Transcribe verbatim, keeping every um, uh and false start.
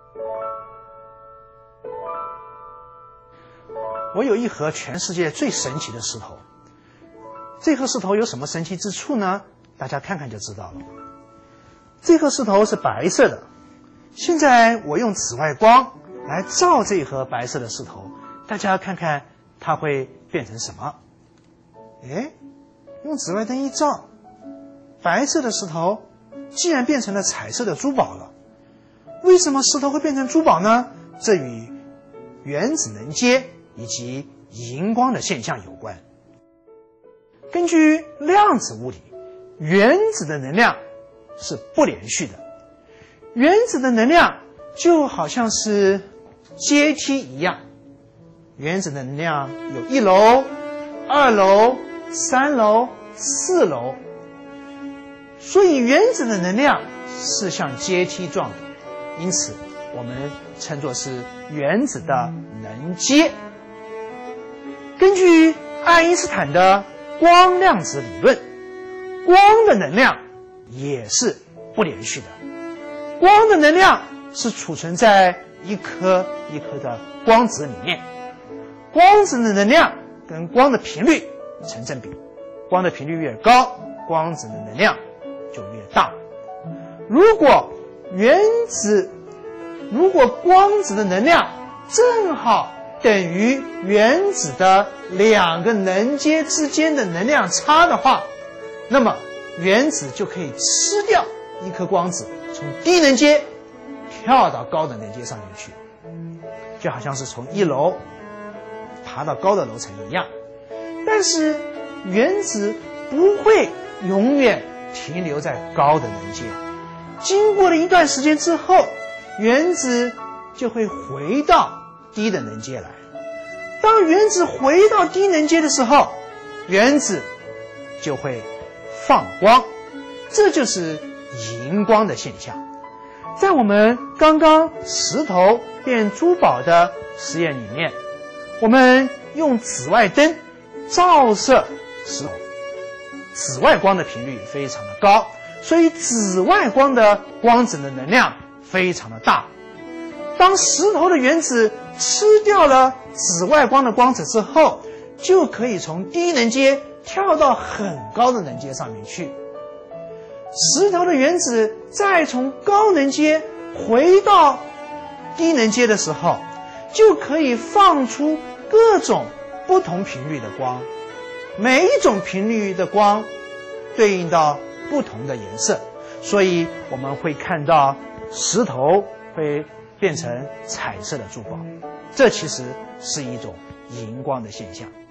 我有一盒全世界最神奇的石头，这颗石头有什么神奇之处呢？大家看看就知道了。这颗石头是白色的，现在我用紫外光来照这盒白色的石头，大家看看它会变成什么？哎，用紫外灯一照，白色的石头竟然变成了彩色的珠宝了。为什么石头会变成珠宝呢？这与原子能阶以及荧光的现象有关。根据量子物理，原子的能量是不连续的。原子的能量就好像是阶梯一样，原子的能量有一楼、二楼、三楼、四楼，所以原子的能量是像阶梯状的，因此我们称作是原子的能阶。根据爱因斯坦的光量子理论，光的能量也是不连续的。光的能量是储存在一颗一颗的光子里面，光子的能量跟光的频率成正比，光的频率越高，光子的能量就越大。如果原子，如果光子的能量正好等于原子的两个能阶之间的能量差的话，那么原子就可以吃掉一颗光子，从低能阶跳到高的能阶上面去，就好像是从一楼爬到高的楼层一样。但是原子不会永远停留在高的能阶，经过了一段时间之后，原子就会回到低的能阶来。当原子回到低能阶的时候，原子就会放光，这就是荧光的现象。在我们刚刚石头变珠宝的实验里面，我们用紫外灯照射石头，紫外光的频率非常的高，所以紫外光的光子的能量非常的大。当石头的原子吃掉了紫外光的光子之后，就可以从低能阶跳到很高的能阶上面去。石头的原子再从高能阶回到低能阶的时候，就可以放出各种不同频率的光，每一种频率的光对应到不同的颜色，所以我们会看到石头会变成彩色的珠宝，这其实是一种荧光的现象。